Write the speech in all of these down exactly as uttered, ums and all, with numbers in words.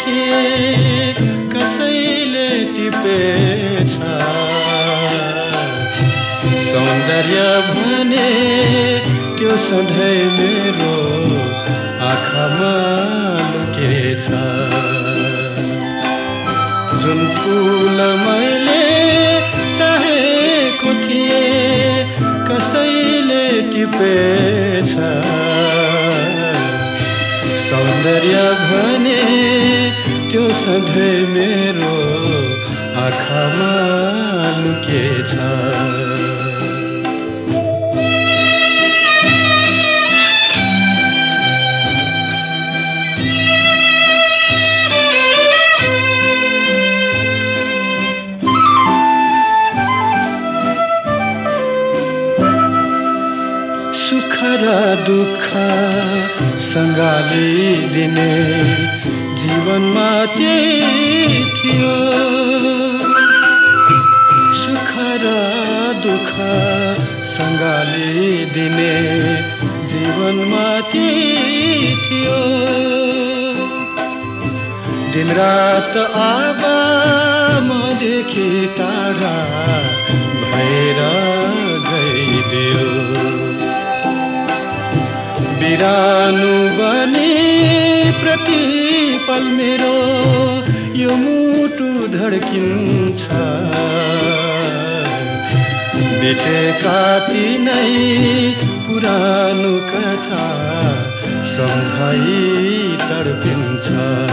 थिए कसैले टिपेछ सौन्दर्य भने त्यो सधैँ मेरो आँखामा लुकेछ जुन फूल मैले चाहेको थिए कसैले टिपेछ सौन्दर्य भने त्यो सधैँ मेरो आँखामा लुकेछ सुख र दुःख सँगालिदिने जीवनमा त्यही थियो सुख र दुःख सँगालिदिने जीवनमा त्यही थियो दिनरात आबा मदेखि टाढा भएर गइदियो बिरानु बने प्रतिपल मेरो यो मुटु धड्किन्छ बितेका तिनै पुरानो कथा सम्झाइ तडपिन्छ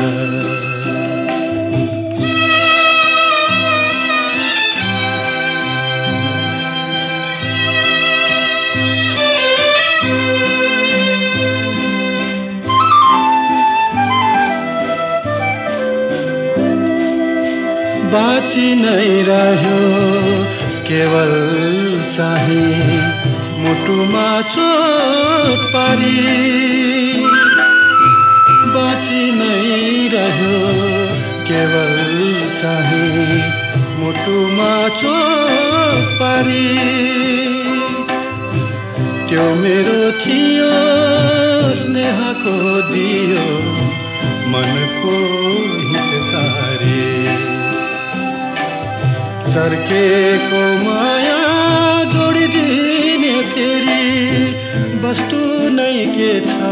बाँची नै रह्यो केवल चाहिँ मुटुमा चोट पारी बाँची नै रह्यो केवल चाहिँ मुटुमा चोट पारी त्यो मेरो थियो स्नेहको दियो मनको हितकारी चर्केको माया जोडिदिने तेरी वस्तु नै के छ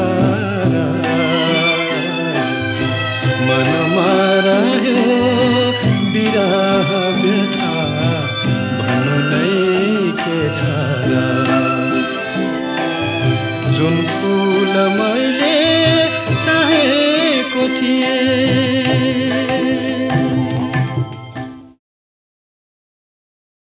मनमा रह्यो बिरह व्यथा भन्नु नै के छ जुन फूल मैले चाहेको थिएँ